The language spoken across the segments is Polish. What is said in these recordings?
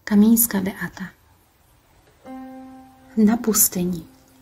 Kamińska Beata. Na pustyni.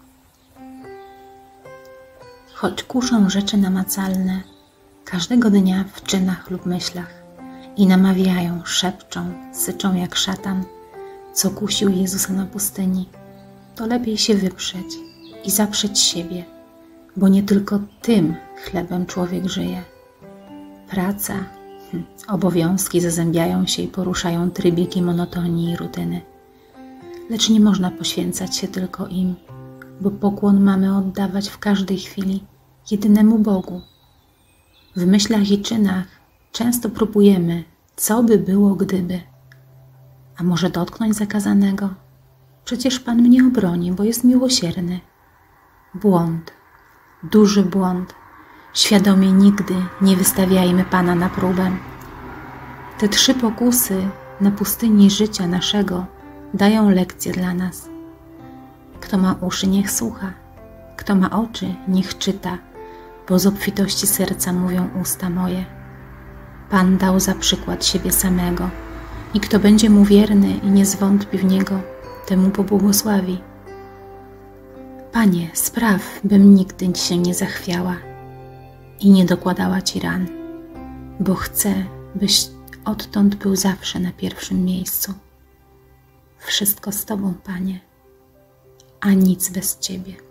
Choć kuszą rzeczy namacalne każdego dnia w czynach lub myślach i namawiają, szepczą, syczą jak szatan, co kusił Jezusa na pustyni, to lepiej się wyprzeć i zaprzeć siebie, bo nie tylko tym chlebem człowiek żyje. Praca, obowiązki zazębiają się i poruszają trybiegi monotonii i rutyny. Lecz nie można poświęcać się tylko im, bo pokłon mamy oddawać w każdej chwili jedynemu Bogu. W myślach i czynach często próbujemy, co by było gdyby. A może dotknąć zakazanego? Przecież Pan mnie obroni, bo jest miłosierny. Błąd, duży błąd. Świadomie nigdy nie wystawiajmy Pana na próbę. Te 3 pokusy na pustyni życia naszego dają lekcje dla nas. Kto ma uszy, niech słucha. Kto ma oczy, niech czyta, bo z obfitości serca mówią usta moje. Pan dał za przykład siebie samego i kto będzie mu wierny i nie zwątpi w Niego, temu pobłogosławi. Panie, spraw, bym nigdy się nie zachwiała i nie dokładała Ci ran, bo chcę, byś odtąd był zawsze na pierwszym miejscu. Wszystko z Tobą, Panie, a nic bez Ciebie.